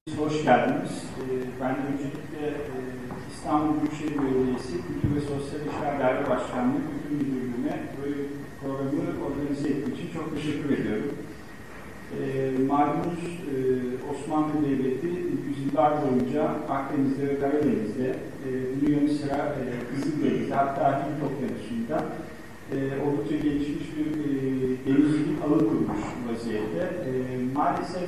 Hoş geldiniz. Ben öncelikle İstanbul Büyükşehir Belediyesi Kültür ve Sosyal İşler Daire Başkanlığı Kültür Müdürlüğü'ne böyle programı organize ettiği için çok teşekkür ediyorum. Malumunuz Osmanlı Devleti yüzyıllar boyunca Akdeniz'de ve Karadeniz'de bunun yanı sıra Kızıldeniz'de hatta Hint Okyanusu'nda oldukça gelişmiş bir denizcilik ağı kurmuş vaziyette. Maalesef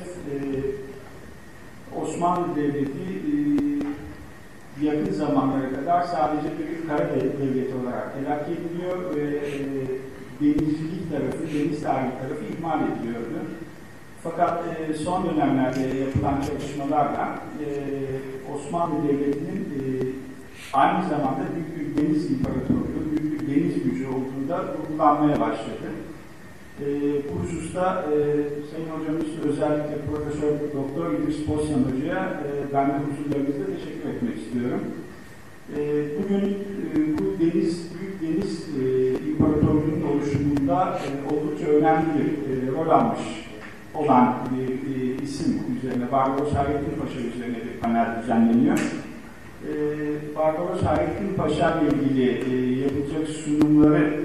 Osmanlı Devleti yakın zamanlara kadar sadece bir kara devleti olarak telakki ediliyor ve denizcilik tarafı, deniz tarihi tarafı ihmal ediliyordu. Fakat son dönemlerde yapılan çalışmalarla Osmanlı Devleti'nin aynı zamanda büyük bir deniz imparatorluğu, büyük bir deniz gücü olduğu da vurgulanmaya başladı. Bu hususta Sayın Hocamız özellikle Profesör Doktor İdris Bostan Hoca'ya ben de huzurlarınızda teşekkür etmek istiyorum. Bugün bu büyük deniz imparatorluğunun oluşumunda oldukça önemli bir rol almış olan bir isim üzerine, Barbaros Hayrettin Paşa üzerine bir panel düzenleniyor. Barbaros Hayrettin Paşa ile ilgili yapılacak sunumları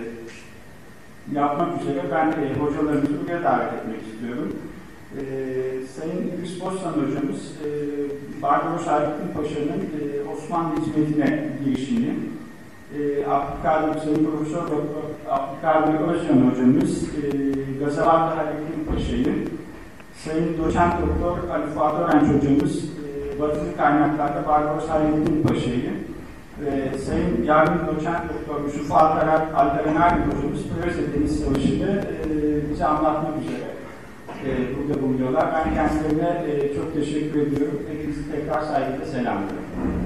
yapmak üzere ben hocalarımızı buraya davet etmek istiyorum. Sayın İdris Bostan Hocamız, Barbaros Hayrettin Paşa'nın Osmanlı hizmetine girişini, Sayın Profesör Doktor Abdülkadir Özcan Hocamız, Gazavatlı Hayrettin Paşa'yı, Sayın Doçent Doktor Ali Fuat Örenç Hocamız, Batılı kaynaklarda Barbaros Hayrettin Paşa'yı, Sayın Yargın Doçent Doktor Yusuf Alperenay Hocamız Preveze Deniz Savaşı'nı bize anlatmak üzere burada bulunuyorlar. Ben kendilerine çok teşekkür ediyorum. Hepinizi tekrar saygıyla selamlıyorum.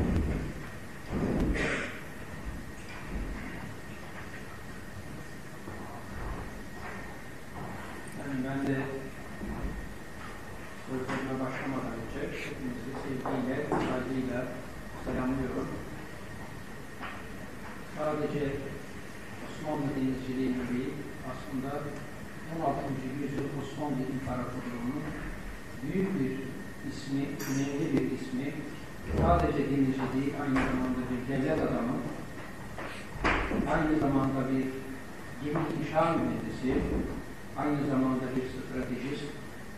Ben de sözlerime başlamadan önce hepinizi sevgiyle, saygıyla selamlıyorum. Sadece Osmanlı denizciliği değil, aslında 16. yüzyıl Osmanlı İmparatorluğu'nun büyük bir ismi, önemli bir ismi, sadece denizci değil, aynı zamanda bir devlet adamı, aynı zamanda bir gemi inşa mühendisi, aynı zamanda bir stratejist,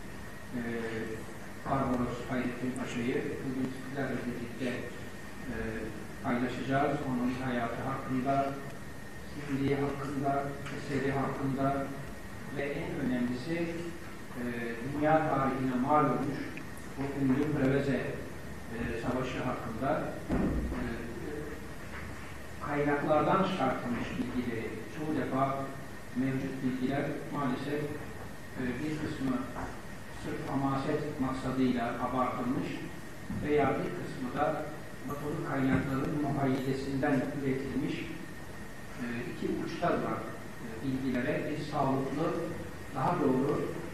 Barbaros Hayrettin Paşa'yı bugün sizlerle birlikte paylaşacağız. Onun hayatı hakkında, kimliği hakkında, eseri hakkında ve en önemlisi dünya tarihine mal olmuş bu ünlü Preveze Savaşı hakkında kaynaklardan çıkartılmış bilgileri, çoğu defa mevcut bilgiler maalesef bir kısmı sırf hamaset maksadıyla abartılmış veya bir kısmı da batılı kaynakların muhayyidesinden üretilmiş iki uçta duran bilgilere bir sağlıklı, daha doğru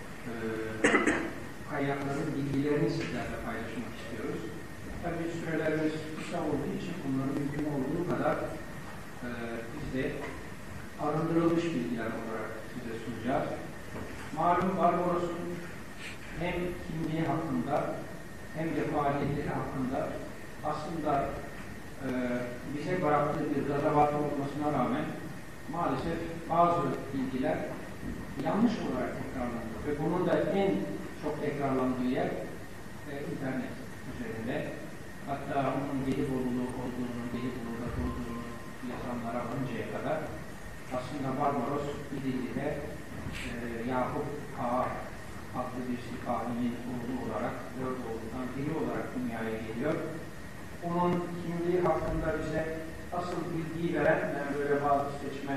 kaynakların bilgilerini sizlerle paylaşmak istiyoruz. Tabii sürelerimiz kısa olduğu için bunları mümkün olduğu kadar biz de arındırılmış bilgiler olarak size sunacağız. Malum Barbaros'un hem kimliği hakkında hem de faaliyetleri hakkında aslında bize bıraktığı bir gazavatı olmasına rağmen maalesef bazı bilgiler yanlış olarak tekrarlanıyor ve bunun da en çok tekrarlandığı yer internet üzerinde. Hatta onun Gelibolu'lu olduğunu, Gelibolu'da olduğunu yazanlara varıncaya kadar aslında Barbaros İdilli'de Yakup Ağa adlı bir sipahinin oğlu olarak, 4 oğlundan biri olarak dünyaya geliyor. Onun kimliği hakkında bize asıl bilgiyi veren, ben böyle bazı seçme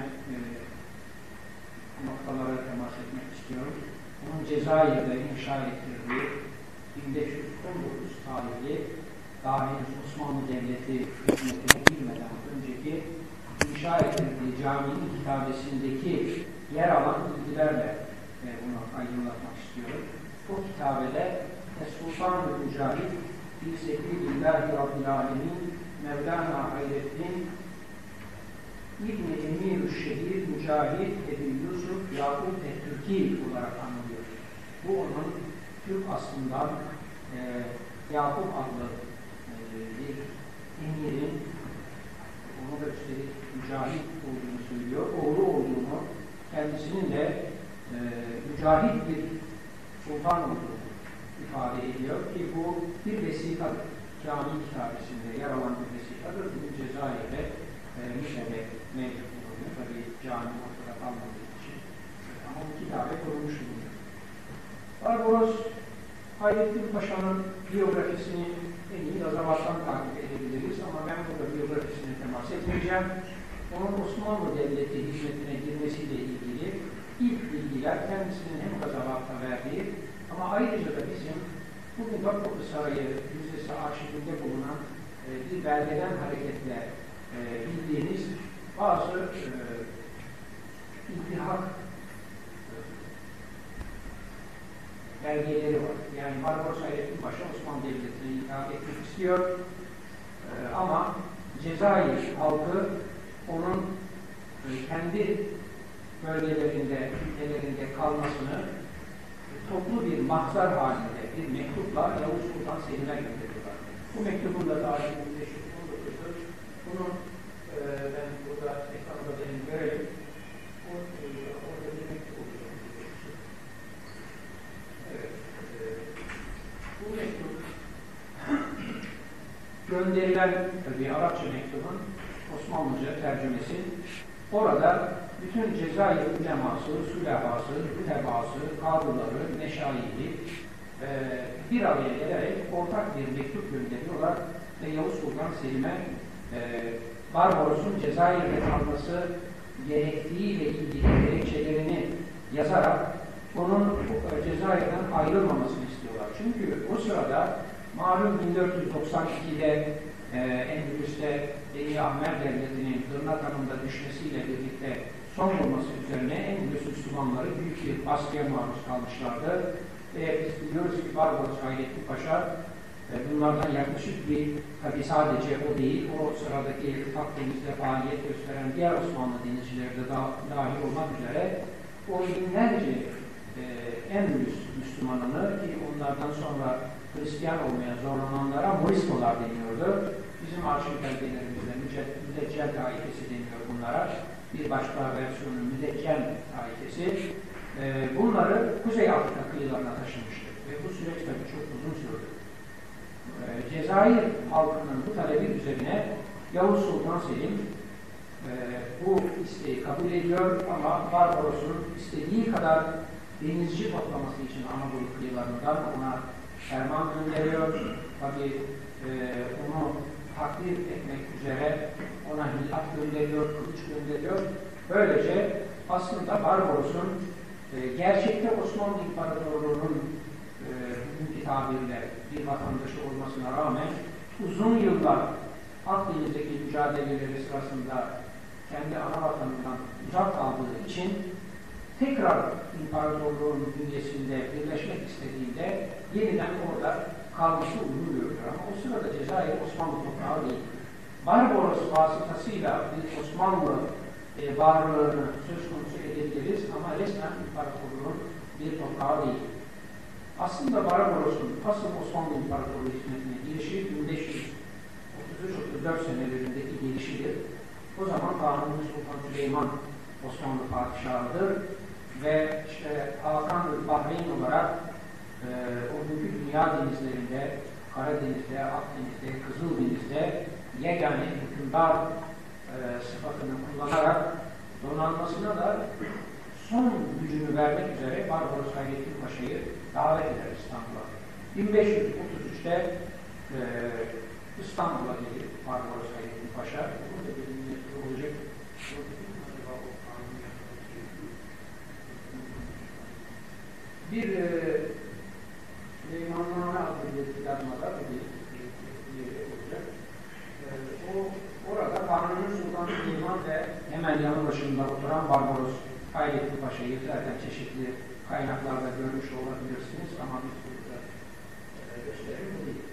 noktalara temas etmek istiyorum. Onun Cezayir'de inşa ettirdiği 1519 tarihli daha henüz Osmanlı Devleti hükümetine girmeden önceki inşa ettirdiği caminin kitabesindeki yer alan bilgilerle bunu aydınlatmak istiyorum. Bu kitabede Sultan-ı Mücahid Bilsekri-Billahi Rabbil Alemin Mevlana Hayrettin İbn-i Emir-ü-Şehir Mücahid Ebu Yusuf Yakup Türki olarak anılıyor. Bu onun Türk aslından Yakup adlı bir emirin, onu da üstelik mücahit olduğunu söylüyor, oğlu olduğunu, kendisinin de mücahit bir sultan olduğunu ifade ediyor ki bu bir vesikadır. Cami kitabesinde yer alan bir vesikadır. Bugün Cezayir'de müzede mevcut bulunuyor. Tabii cami ortada kalmadığı için. Ama bu kitabe korunmuş bulunuyor. Barbaros Hayrettin Paşa'nın biyografisini en iyi Gazavat'tan takip edebiliriz ama ben burada biyografisine temas etmeyeceğim. Onun Osmanlı Devleti hizmetine girmesiyle ilgili ilk bilgiler kendisinin hem Gazavat'ta verdiği ama ayrıca da bizim bugün Topkapı Sarayı Müzesi arşivinde bulunan bir belgeden hareketle bildiğiniz bazı iltihak belgeleri var. Yani Barbaros Hayrettin Paşa Osmanlı Devleti'ne iltihak etmek istiyor ama Cezayir halkı onun kendi bölgelerinde, ülkelerinde kalmasını toplu bir mahzar halinde bir mektupla Yavuz Sultan Selim'e gönderiyorlar. Bu mektubun da tarihi 1519'dur. Bunu ben burada ekranda benim görelim. Orada bir mektup oluyor. Evet. Bu mektup gönderilen bir Arapça mektubun Osmanlıca tercümesi. Orada bütün Cezayir uleması, sülehası, hütebası, kadıları, meşayihli bir araya gelerek ortak bir mektup gönderiyorlar ve Yavuz Sultan Selim'e Barbaros'un Cezayir'de kalması gerektiğiyle ilgili gerekçelerini yazarak onun Cezayir'den ayrılmamasını istiyorlar. Çünkü o sırada malum 1492'de Endülüs'te Beni Ahmer Devleti'nin Tırnak Hanı'nda düşmesiyle birlikte son olması üzerine Endülüs Müslümanları büyük bir baskıya maruz kalmışlardı. Ve biz biliyoruz ki Barbaros Hayrettin Paşa bunlardan yaklaşık bir, tabi sadece o değil, o sıradaki Akdeniz'de faaliyet gösteren diğer Osmanlı denizcileri de dahil olmak üzere o binlerce Endülüs Müslümanını ki onlardan sonra Hristiyan olmaya zorlananlara Moriskolar deniyordu. Bizim arşiv belgelerimizde müdeccel taifesi deniyor bunlara. Bir başka versiyonu müdeccel taifesi. Bunları Kuzey Afrika kıyılarına taşımıştır. Ve bu süreç tabii çok uzun sürdü. Cezayir halkının bu talebi üzerine Yavuz Sultan Selim bu isteği kabul ediyor ama Barbaros'un istediği kadar denizci toplaması için Anadolu kıyılarından ona ferman gönderiyor. Tabii onu takdir etmek üzere ona hilat gönderiyor, kılıç gönderiyor. Böylece aslında Barbaros'un gerçekte Osmanlı İmparatorluğu'nun bugünkü tabirle bir vatandaşı olmasına rağmen uzun yıllar Akdeniz'deki mücadeleleri sırasında kendi ana vatanından uzak kaldığı için tekrar imparatorluğun bünyesinde birleşmek istediğinde yeniden orada kalması uygun görülüyor. Ama o sırada Cezayir Osmanlı toprağı değil. Barbaros vasıtasıyla bir Osmanlı varlığını söz konusu edebiliriz ama resmen imparatorluğun bir toprağı değil. Aslında Barbaros'un asıl Osmanlı İmparatorluğu hizmetine girişi 1533-34 senelerindeki gelişidir. O zaman Kanuni Sultan Süleyman Osmanlı padişahıdır ve işte Hakan Bahreyn olarak o günkü dünya denizlerinde, Karadeniz'de, Akdeniz'de, Kızıldeniz'de yegane hükümdar sıfatını kullanarak donanmasına da son gücünü vermek üzere Barbaros Hayrettin Paşa'yı davet eder İstanbul'a. 1533'te İstanbul'a gelir Barbaros Hayrettin Paşa. Burada bir milletvekili olacak. Bir Süleymanlı'na adlı bir yazmada bir olacak. Orada Kanuni Sultan Süleyman ve hemen yanı başında oturan Barbaros Hayrettin Paşa'yı zaten çeşitli kaynaklarda görmüş olabilirsiniz ama biz burada gösterelim bu değil.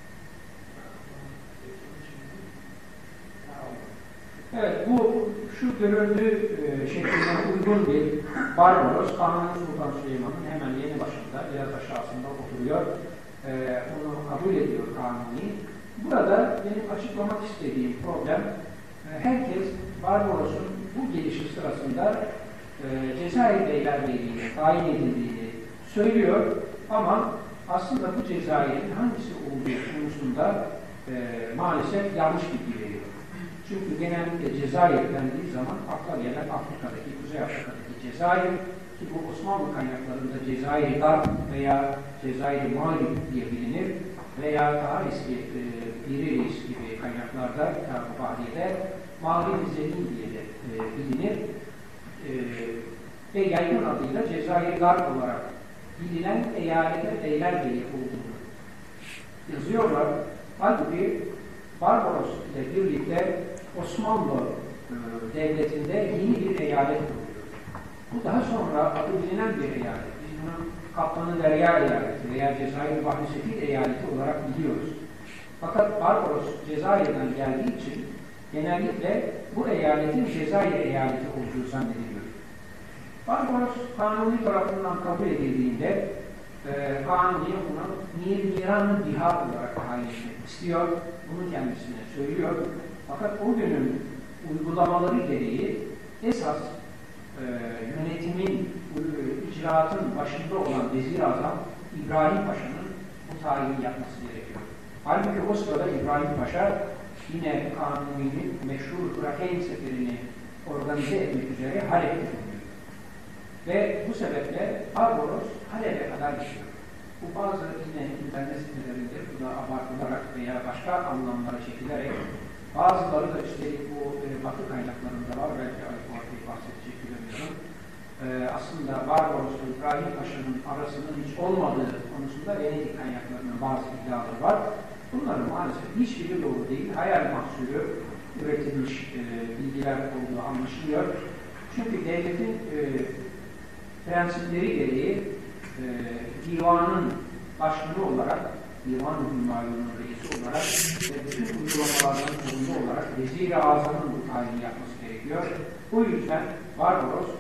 Evet, şu görüldüğü şekline uygun bir Barbaros, Kanuni Sultan Süleyman'ın hemen yeni başında, biraz aşağısında oturuyor. Onu kabul ediyor Kanuni. Burada benim açıklamak istediğim problem, herkes Barbaros'un bu gelişi sırasında Cezayir Beylerbeyliği'ne tayin edildiğini söylüyor ama aslında bu Cezayir'in hangisi olduğu konusunda maalesef yanlış bilgi veriyor. Çünkü genellikle Cezayir dendiği zaman akla gelen Afrika'daki, Kuzey Afrika'daki Cezayir, ki bu Osmanlı kaynaklarında Cezayir Darb veya Cezayir Mağrib diye bilinir veya daha eski Piri Reis gibi kaynaklarda, Kitab-ı Fahriye'de Mağrib-i Zemin diye de bilinir ve yaygın adıyla Cezayir Darb olarak bilinen eyalete Beylerbeyi olduğunu yazıyorlar. Halbuki Barbaros ile birlikte Osmanlı Devleti'nde yeni bir eyalet kuruluyor. Bu daha sonra adı bilinen bir eyalet. Biz bunu Kaptanı Derya eyaleti veya Cezayir Bahri Sefil eyaleti olarak biliyoruz. Fakat Barbaros Cezayir'den geldiği için genellikle bu eyaletin Cezayir eyaleti olduğu zannediliyor. Barbaros Kanuni tarafından kabul edildiğinde Kanuni onu Miran-ı Bihar olarak tayin etmek istiyor. Bunu kendisine söylüyor. Fakat o günün uygulamaları gereği esas yönetimin, icraatın başında olan Vezir-i-Azam İbrahim Paşa'nın bu tayini yapması gerekiyor. Halbuki o sırada İbrahim Paşa yine Kanuni'nin meşhur Hurakeyn seferini organize etmek üzere Halep'te bulunuyor. Ve bu sebeple Barbaros Halep'e kadar gidiyor. Bu bazı yine internet sitelerinde bu da abartılarak veya başka anlamlara çekilerek bazıları da üstelik bu Batı kaynaklarında var, belki Alp bahsedecek bilemiyorum. Aslında Barbaros ve İbrahim Paşa'nın arasının hiç olmadığı konusunda Venedik kaynaklarının bazı iddiaları var. Bunların maalesef hiçbiri doğru değil, hayal mahsulü üretilmiş bilgiler olduğu anlaşılıyor. Çünkü devletin prensipleri gereği divanın başkanı olarak, divan-ı hümayunun reisi olarak ve bütün uygulamalardan sorumlu olarak Vezir-i Azam'ın bu tayini yapması gerekiyor. Bu yüzden Barbaros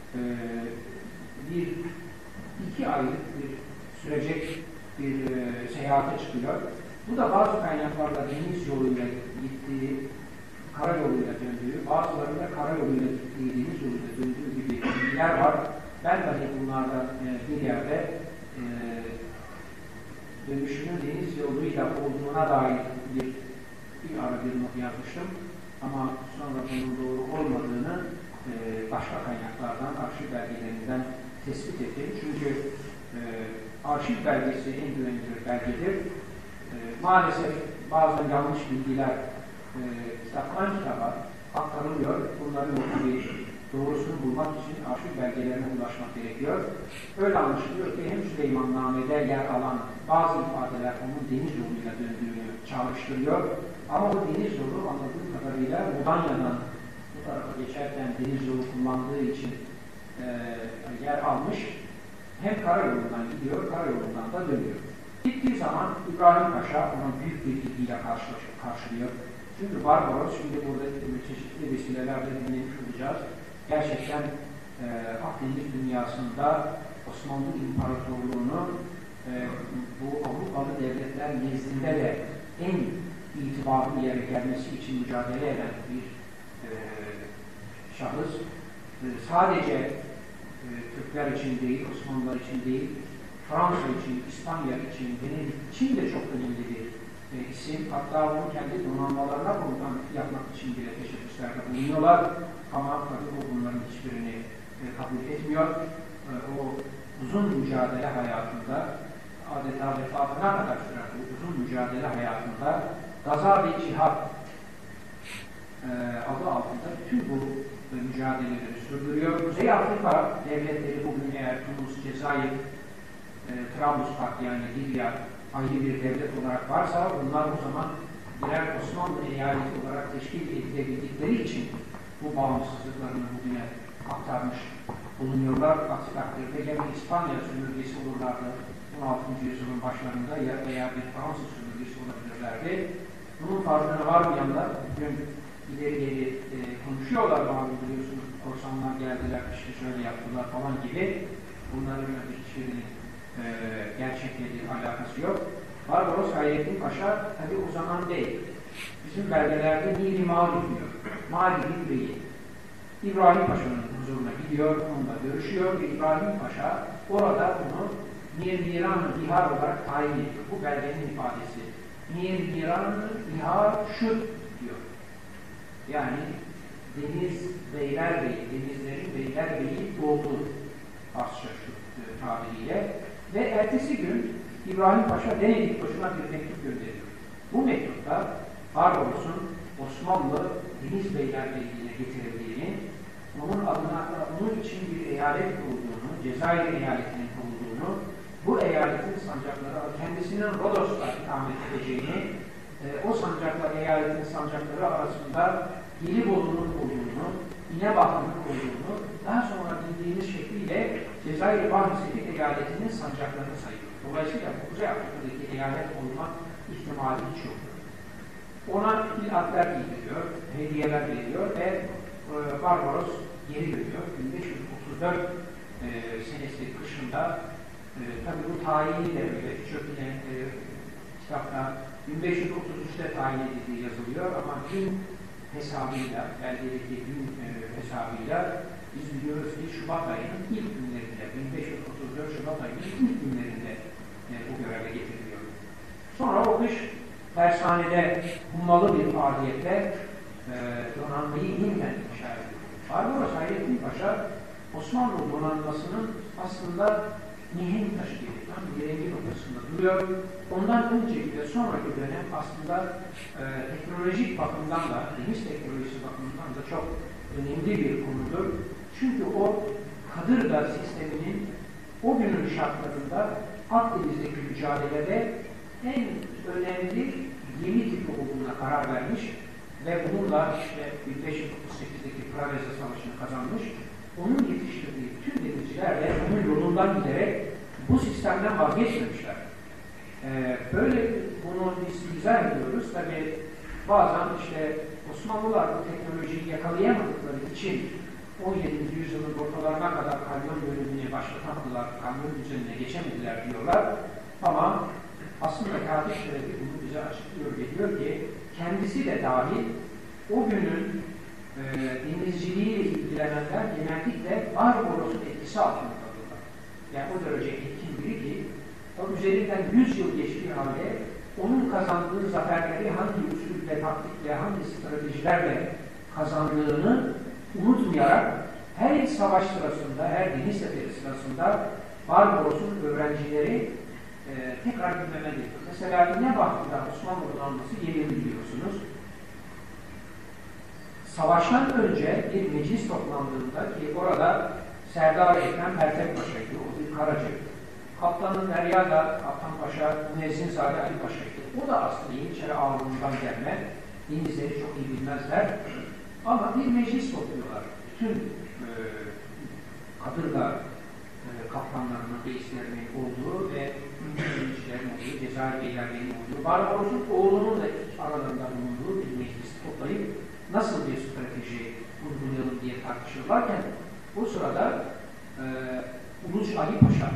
2 aylık bir sürecek bir seyahate çıkıyor. Bu da bazı kaynaklarda deniz yoluyla gittiği, karayoluyla döndüğü, bazılarında karayoluyla gittiği, deniz yoluyla döndüğü gibi bilgiler var. Ben dahi bunlardan bir yerde dönüşünün deniz yoluyla olduğuna dair bir ara bir not yazmıştım. Ama sonra bunun doğru olmadığını başka kaynaklardan, arşiv belgelerinden tespit ettim. Çünkü arşiv belgesi en güvenilir belgedir. Maalesef bazen yanlış bilgiler kitaptan kitaba aktarılıyor. Bunların doğrusunu bulmak için arşiv belgelerine ulaşmak gerekiyor. Öyle anlaşılıyor ki hem Süleymanname'de yer alan bazı ifadeler onun deniz yoluyla döndüğünü çağrıştırıyor. Ama o deniz yolu anladığım kadarıyla Mudanya'dan bu tarafa geçerken deniz yolu kullandığı için yer almış. Hem karayolundan gidiyor, karayolundan da dönüyor. Gittiği zaman İbrahim Paşa ona büyük bir ilgiyle karşılıyor. Çünkü Barbaros, şimdi burada çeşitli vesilelerle dinlemiş olacağız. Gerçekten Akdeniz dünyasında Osmanlı İmparatorluğu'nu bu Avrupalı devletler nezdinde de en itibarlı yere gelmesi için mücadele eden bir şahıs. Sadece Türkler için değil, Osmanlılar için değil, Fransa için, İspanya için, Venedik için de çok önemli bir isim. Hatta onu kendi donanmalarına komutan yapmak için bile teşebbüslerde bulunuyorlar. Ama tabii o bunların hiçbirini kabul etmiyor. O uzun mücadele hayatında, adeta vefatına kadar süren bu uzun mücadele hayatında Gaza-i Cihad adı altında bütün bu mücadeleleri sürdürüyor. Kuzey Afrika devletleri bugün eğer Tunus, Cezayir, Trablusgarp yani Libya ayrı bir devlet olarak varsa bunlar o zaman birer Osmanlı eyaleti olarak teşkil edildikleri için bu bağımsızlıklarını bugüne aktarmış bulunuyorlar. Aksi takdirde ya bir İspanya sömürgesi olurlardı 16. yüzyılın başlarında veya bir Fransız sömürgesi olabilirlerdi. Bunun farkına varmayanlar bugün ileri geri konuşuyorlar bazı, biliyorsunuz korsanlar geldiler işte şöyle yaptılar falan gibi. Bunların hiçbirinin gerçekle bir alakası yok. Barbaros Hayrettin Paşa tabi o zaman değil. Bizim belgelerde Miri Mali diyor. Mali Bey'i İbrahim Paşa'nın huzuruna gidiyor, onunla görüşüyor ve İbrahim Paşa orada bunu Mir-Miran-ı Bihar olarak tayin ediyor. Bu belgenin ifadesi. Mir-Miran-ı Bihar Şut diyor. Yani Deniz Beylerbeyi, denizlerin Beylerbeyi olduğu Farsça Şut tabiriyle. Ve ertesi gün İbrahim Paşa Venedik Paşa'na bir mektup gönderiyor. Bu mektupta Barbaros'un Osmanlı Deniz Beylerbeyi'ne getirildiğini, onun adına onun için bir eyalet kurulduğunu, Cezayir eyaletinin kurulduğunu, bu eyaletin sancakları kendisinin Rodos'ta ikamet edeceğini, o sancaklar, eyaletin sancakları arasında Gelibolu'nun olduğunu, İnebahtı'nın olduğunu, daha sonra bildiğimiz şekliyle Cezayir Bahçeli eyaletinin sancaklarını sayıyor. Dolayısıyla Kuzey Afrika'daki eyalet olma ihtimali hiç yok. Ona atlar giydiriyor, hediyeler veriyor ve Barbaros geri dönüyor. 1534 senesi kışında, tabi bu tayini de öyle çok yine kitapta 1533'te tayin edildiği yazılıyor ama gün hesabıyla, belgedeki gün hesabıyla biz biliyoruz ki Şubat ayının ilk günlerinde, 1534 Şubat ayının ilk günlerinde bu göreve getiriliyor. Sonra o kış tersanede hummalı bir faaliyette donanmayı yeniden inşa ediyor. Barbaros Hayrettin Paşa, Osmanlı donanmasının aslında mihenk taşı gibi, tam birinci noktasında duruyor. Ondan önceki ve sonraki dönem aslında teknolojik bakımdan da, deniz teknolojisi bakımından da çok önemli bir konudur. Çünkü o Kadırga sisteminin o günün şartlarında Akdeniz'deki mücadelede en önemli gemi tipi olduğuna karar vermiş ve bununla işte 1538'deki Preveza Savaşı'nı kazanmış. Onun yetiştirdiği tüm denizcilerle onun yolundan giderek bu sistemden vazgeçmemişler. Böyle bunu biz izah ediyoruz. Tabi bazen işte Osmanlılar bu teknolojiyi yakalayamadıkları için 17. yüzyılın ortalarına kadar kamyon bölümünü başlatamadılar, kamyon düzenine geçemediler diyorlar. Ama aslında Katip Şerefi bunu bize açıklıyor ve diyor ki kendisi de dahil o günün denizciliğiyle ilgilenenler genellikle Barbaros'un etkisi altında kalıyorlar. Yani o derece etkin biri ki o üzerinden 100 yıl geçtiği halde onun kazandığı zaferleri hangi usulle, taktikle, hangi stratejilerle kazandığını unutmayarak her savaş sırasında, her deniz seferi sırasında Barbaros'un öğrencileri tekrar gündeme geliyor. Mesela İnebahtı'da Osmanlı donanması yenildi biliyorsunuz. Savaştan önce bir meclis toplandığında ki orada Serdar Ekrem Pertek Paşa'ydı, o bir Karaca. Kaptanın Derya da Kaptan Paşa, Müezzinzade Ali Paşa'ydı. O da aslında Yeniçeri ağırlığından gelme. denizleri çok iyi bilmezler. Ama bir meclis topluyorlar. Bütün Kadırga kaptanlarının, reislerinin olduğu ve yöneticilerin olduğu, Cezayir beylerinin olduğu, Barbaros'un oğlunun da aralarında bulunduğu bir meclis toplayıp nasıl bir strateji uygulayalım diye tartışırlarken bu sırada Uluç Ali Paşa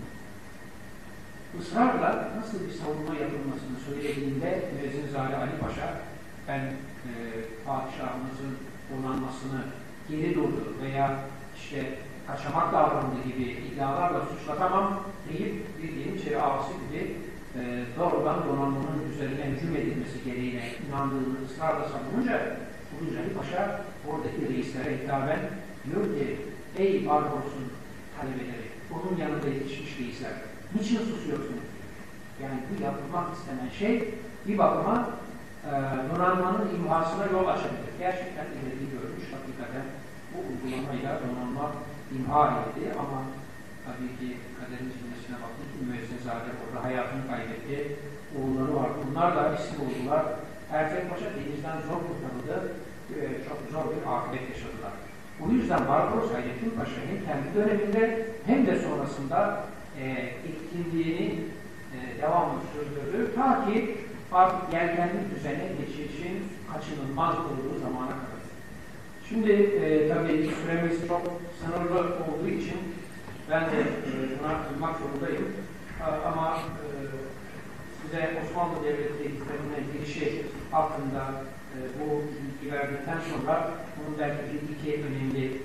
ısrarla nasıl bir savunma yapılmasını söylediğinde Müezzinzade Ali Paşa ben padişahımızın donanmasını geri durdu veya işte kaçamak davrandığı gibi iddialarla suçlatamam deyip bir Yeniçeri ağası gibi doğrudan donanmanın üzerine hücum edilmesi gereğine inandığını ısrarla savununca Uluç Ali Paşa oradaki reislere hitaben diyor ki ey Barbaros'un talebeleri, onun yanında yetişmiş reisler, niçin susuyorsunuz? Yani bu yapılmak istenen şey bir bakıma donanmanın imhasına yol açabilir. Gerçekten ileri görmüş, hakikaten bu uygulamayla donanma imha edildi ama tabii ki kaderin cümlesine baktık ki Müezzinzade orada hayatını kaybetti. Oğulları var. Bunlar da isim oldular. Ertek Paşa denizden zor kurtarıldı. Çok zor bir akıbet yaşadılar. Bu yüzden Barbaros Hayrettin Paşa hem kendi döneminde hem de sonrasında etkinliğini devamlı sürdürdü. Ta ki artık yelkenli düzene geçişin kaçınılmaz olduğu zamana kadar. Şimdi tabii süremiz çok sınırlı olduğu için ben de buna uymak zorundayım. Ama size Osmanlı Devleti hizmetine girişi hakkında bu bilgi verdikten sonra bunun belki bir iki önemli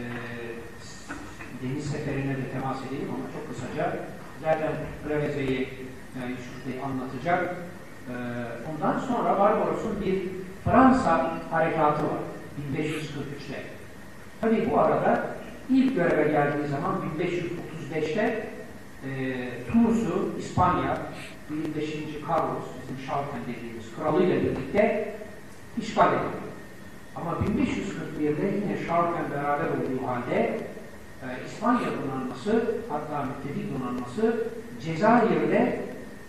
deniz seferine de temas edeyim ama çok kısaca. Zaten Preveze'yi Yusuf Bey anlatacak. Ondan sonra Barbaros'un bir Fransa harekatı var 1543'te. Tabii bu arada ilk göreve geldiği zaman 1535'te Tunus'u İspanya 5. Carlos, bizim Şalken dediğimiz kralıyla birlikte işgal ediyor. Ama 1541'de yine Şalken beraber olduğu halde İspanya donanması, hatta müttefik donanması Cezayir'de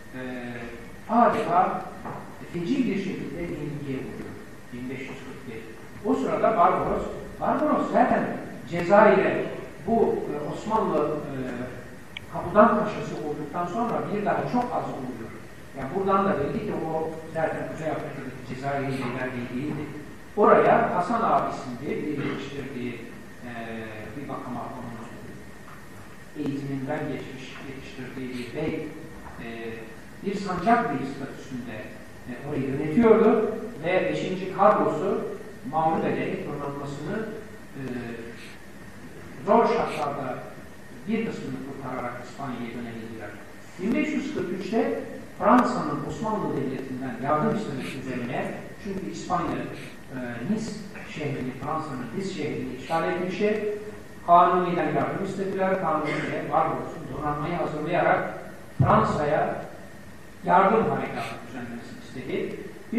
adeta feci bir şekilde yenilgiye vuruyor. 1541. O sırada Barbaros zaten Cezayir'e bu Osmanlı kapıdan paşası olduktan sonra bir daha çok az oluyor. Yani buradan da belli ki o zaten Kuzey Afrika'daki Cezayir'in liderliği değildi. Oraya Hasan Ağa isimli bir yetiştirdiği bir bakıma onun eğitiminden yetiştirdiği bir bey bir sancak bey statüsünde orayı yönetiyordu ve 5. Carlos'u mağlup ederek donanmasını zor şartlarda bir kısmını kurtararak İspanya'ya dönebildiler. 1543'te Fransa'nın Osmanlı Devleti'nden yardım istemesi üzerine, çünkü İspanya Nice şehrini, Fransa'nın Nice şehrini işgal etmişti. Kanuni'den yardım istediler. Kanuni'ye Barbaros'un donanmayı hazırlayarak Fransa'ya yardım harekatı düzenlemesini istedi.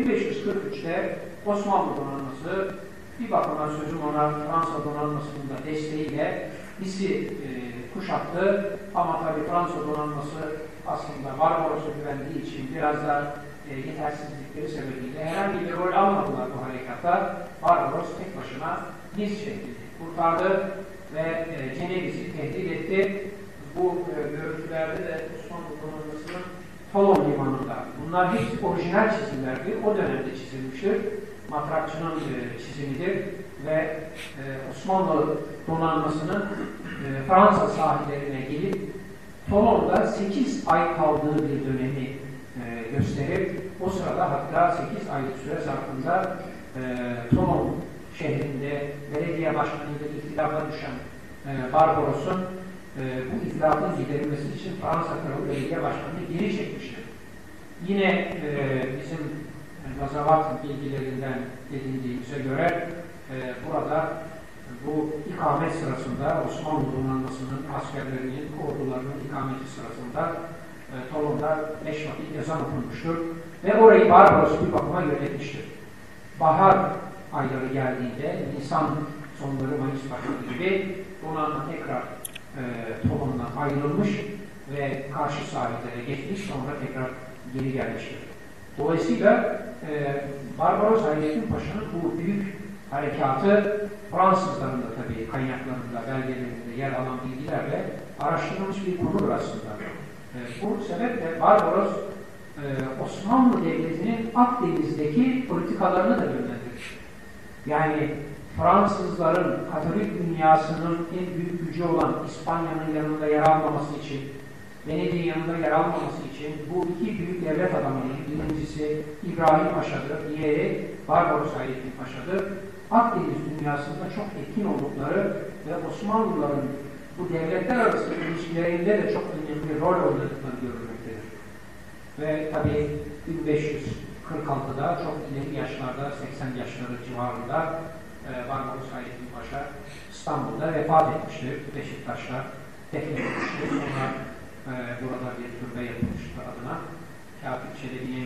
1543'te Osmanlı donanması bir bakıma sözüm ona Fransa donanmasının da desteğiyle bizi kuşattı. Ama tabii Fransa donanması aslında Barbaros'a güvendiği için biraz da yetersizlikleri sebebiyle herhangi bir rol almadılar bu harekatta. Barbaros tek başına Nice şehrini kurtardı ve Ceneviz'i tehdit etti. Bu görüntülerde de Osmanlı donanmasının Tolon limanında. Bunlar hepsi orijinal çizimlerdir. O dönemde çizilmiştir. Matrakçı'nın çizimidir ve Osmanlı donanmasının Fransa sahillerine gelip Tolon'da 8 ay kaldığı bir dönemi gösterir. O sırada hatta 8 aylık süre zarfında Tolon şehrinde belediye başkanıyla ihtilafa düşen Barbaros'un bu ihtilafın giderilmesi için Fransa Kralı Belediye Başkanı'nı geri çekmiştir. Yine bizim Gazavat bilgilerinden edindiğimize göre burada bu ikamet sırasında Osmanlı donanmasının askerlerinin, ordularının ikameti sırasında Tolon'da 5 vakit ezan okunmuştur ve orayı Barbaros bir bakıma yönetmiştir. Bahar ayları geldiğinde Nisan sonları Mayıs başı gibi donanma tekrar Tolon'dan ayrılmış ve karşı sahillere geçmiş, sonra tekrar geri gelmiştir. Dolayısıyla Barbaros Hayrettin Paşa'nın bu büyük harekatı Fransızların da tabii kaynaklarında, belgelerinde yer alan bilgilerle araştırılmış bir konudur aslında. Bu sebeple Barbaros Osmanlı Devleti'nin Akdeniz'deki politikalarını da yönlendirir. Yani Fransızların Katolik dünyasının en büyük gücü olan İspanya'nın yanında yer almaması için, Venedik'in yanında yer almaması için bu iki büyük devlet adamının, birincisi İbrahim Paşa'dır, diğeri Barbaros Hayrettin Paşa'dır. Akdeniz dünyasında çok etkin oldukları ve Osmanlıların bu devletler arası ilişkilerinde de çok önemli rol oynadıkları görülmektedir. Ve tabii 1546'da çok ileri yaşlarda, 80 yaşları civarında Barbaros Hayrettin Paşa İstanbul'da vefat etmiştir. Beşiktaş'ta defnedilmiştir. Sonra burada bir türbe yapılmıştır adına. Katip Çelebi'nin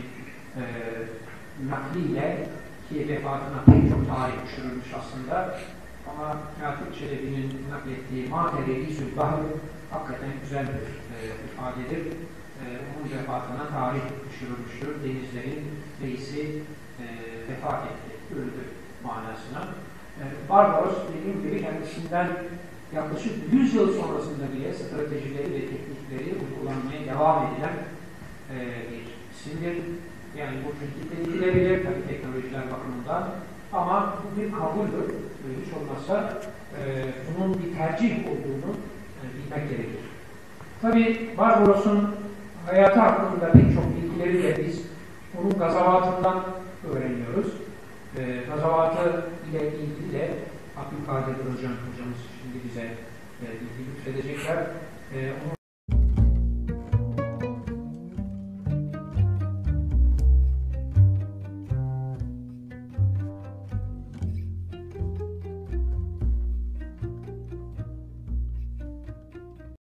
nakliyle ki vefatına pek çok tarih düşürülmüş aslında. Ama Katip Çelebi'nin naklettiği Materi Zülbahır hakikaten güzel bir ifadedir. Onun vefatına tarih düşürülmüştür. Denizlerin reisi vefat etti, öldü manasına. Barbaros dediğim gibi kendisinden yaklaşık 100 yıl sonrasında bile stratejileri ve teknikleri uygulanmaya devam edilen bir isimdir. Yani bu tehdit edilebilir tabii teknolojiler bakımından. Ama bu bir kabuldür. Hiç olmazsa bunun bir tercih olduğunu bilmek gerekir. Tabii Barbaros'un hayatı hakkında pek çok bilgileri de biz onun gazavatından öğreniyoruz. Gazavatı ile ilgili de Abdülkadir Özcan hocamız şimdi bize bilgi lütfedecekler. Onun